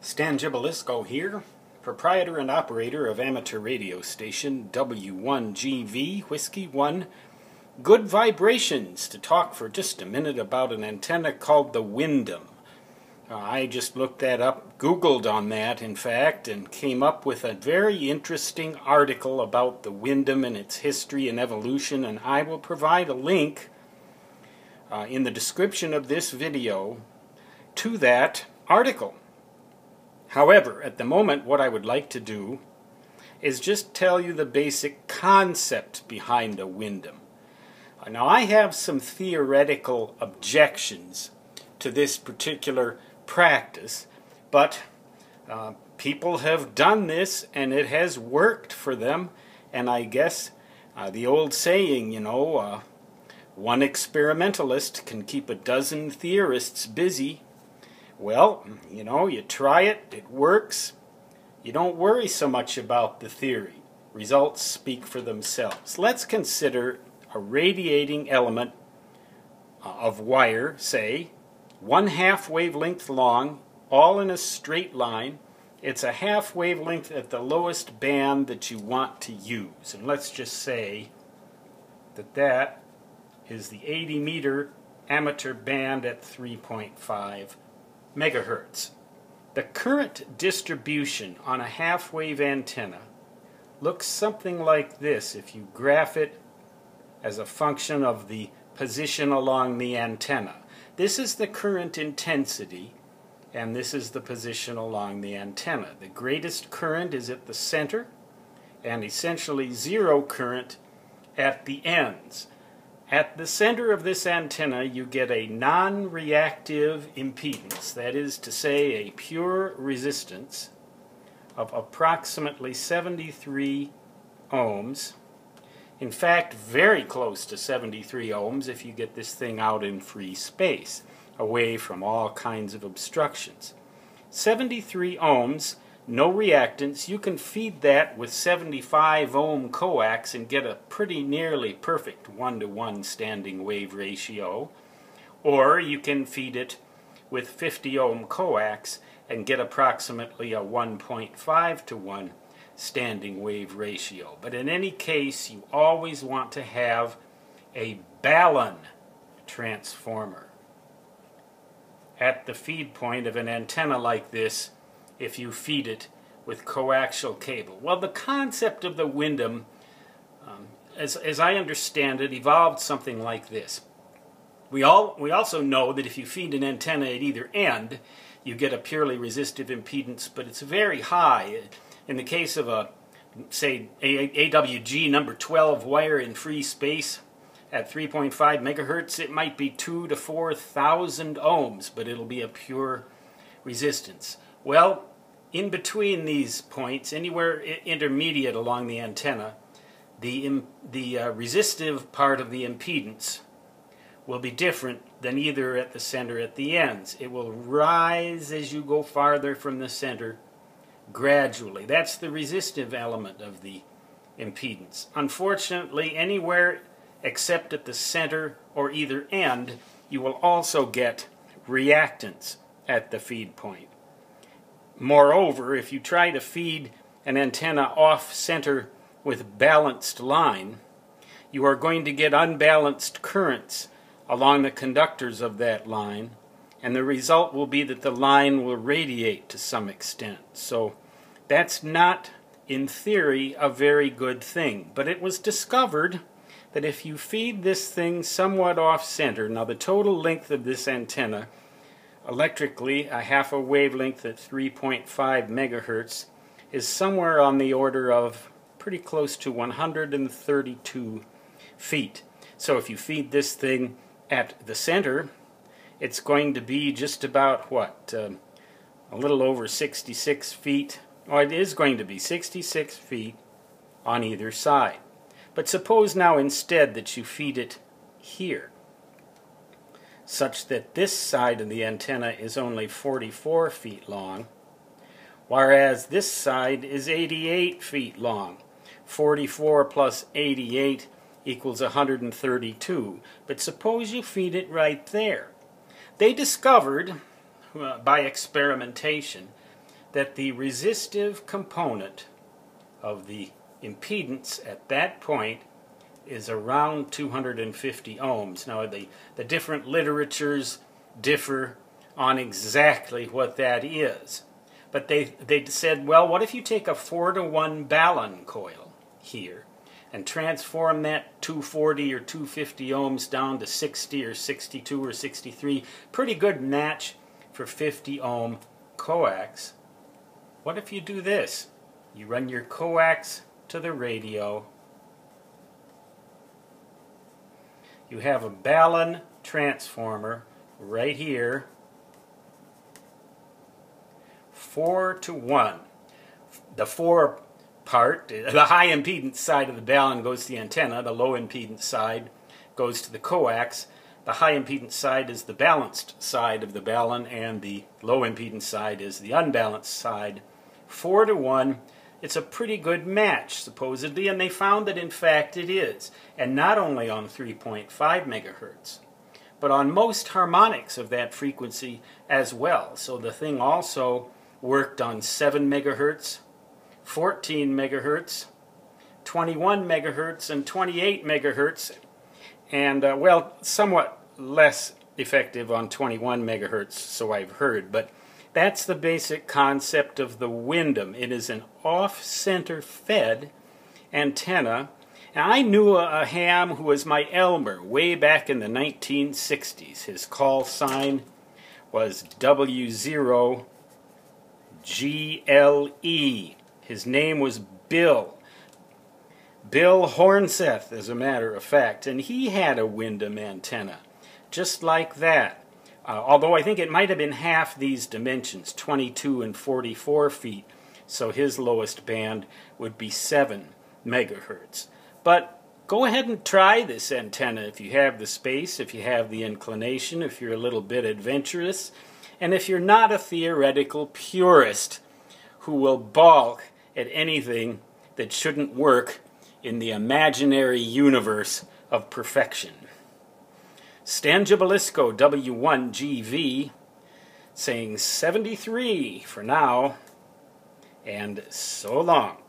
Stan Gibilisco here, proprietor and operator of amateur radio station W1GV Whiskey 1 Good Vibrations, to talk for just a minute about an antenna called the Windom. I just looked that up, Googled on that in fact, and came up with a very interesting article about the Windom and its history and evolution, and I will provide a link in the description of this video to that article. However, at the moment, what I would like to do is just tell you the basic concept behind a Windom. Now, I have some theoretical objections to this particular practice, but people have done this and it has worked for them, and I guess the old saying, one experimentalist can keep a dozen theorists busy. Well, you try it, it works. You don't worry so much about the theory. Results speak for themselves. Let's consider a radiating element of wire, say, 1/2 wavelength long, all in a straight line. It's a 1/2 wavelength at the lowest band that you want to use. And let's just say that that is the 80 meter amateur band at 3.5 megahertz. The current distribution on a 1/2 wave antenna looks something like this if you graph it as a function of the position along the antenna. This is the current intensity, and this is the position along the antenna. The greatest current is at the center, and essentially zero current at the ends. At the center of this antenna, you get a non-reactive impedance, that is to say, a pure resistance of approximately 73 ohms. In fact, very close to 73 ohms if you get this thing out in free space, away from all kinds of obstructions. 73 ohms, no reactance. You can feed that with 75 ohm coax and get a pretty nearly perfect 1-to-1 standing wave ratio. Or you can feed it with 50 ohm coax and get approximately a 1.5-to-1 standing wave ratio. But in any case, you always want to have a Balun transformer at the feed point of an antenna like this if you feed it with coaxial cable. Well, the concept of the Windom, as I understand it, evolved something like this. We also know that if you feed an antenna at either end, you get a purely resistive impedance, but it's very high. In the case of a, say, AWG number 12 wire in free space at 3.5 megahertz, it might be 2,000 to 4,000 ohms, but it'll be a pure resistance. Well, in between these points, anywhere intermediate along the antenna, the resistive part of the impedance will be different than either at the center or at the ends. It will rise as you go farther from the center gradually. That's the resistive element of the impedance. Unfortunately, anywhere except at the center or either end, you will also get reactance at the feed point. Moreover, if you try to feed an antenna off-center with balanced line, you are going to get unbalanced currents along the conductors of that line, and the result will be that the line will radiate to some extent. So that's not, in theory, a very good thing. But it was discovered that if you feed this thing somewhat off-center, now the total length of this antenna, electrically, a 1/2 wavelength at 3.5 megahertz, is somewhere on the order of pretty close to 132 feet. So if you feed this thing at the center, it's going to be just about, a little over 66 feet. Oh, it is going to be 66 feet on either side. But suppose now instead that you feed it here, such that this side of the antenna is only 44 feet long, whereas this side is 88 feet long. 44 plus 88 equals 132. But suppose you feed it right there. They discovered, by experimentation, that the resistive component of the impedance at that point is around 250 ohms. Now the different literatures differ on exactly what that is. But they said, well, what if you take a 4-to-1 Ballon coil here and transform that 240 or 250 ohms down to 60 or 62 or 63, pretty good match for 50 ohm coax. What if you do this? You run your coax to the radio. You have a Ballon transformer right here, 4-to-1. The 4 part, the high impedance side of the Ballon goes to the antenna, the low impedance side goes to the coax. The high impedance side is the balanced side of the Ballon, and the low impedance side is the unbalanced side. 4-to-1, it's a pretty good match, supposedly, and they found that in fact it is. And not only on 3.5 megahertz, but on most harmonics of that frequency as well. So the thing also worked on 7 megahertz, 14 megahertz, 21 megahertz, and 28 megahertz, and, well, somewhat less effective on 21 megahertz, so I've heard. But that's the basic concept of the Windom. It is an off-center fed antenna. And I knew a ham who was my Elmer way back in the 1960s. His call sign was W0GLE. His name was Bill. Bill Hornseth, as a matter of fact. And he had a Windom antenna, just like that. Although I think it might have been half these dimensions, 22 and 44 feet. So his lowest band would be 7 megahertz. But go ahead and try this antenna if you have the space, if you have the inclination, if you're a little bit adventurous, and if you're not a theoretical purist who will balk at anything that shouldn't work in the imaginary universe of perfection. Stan Gibilisco, W1GV, saying 73 for now, and so long.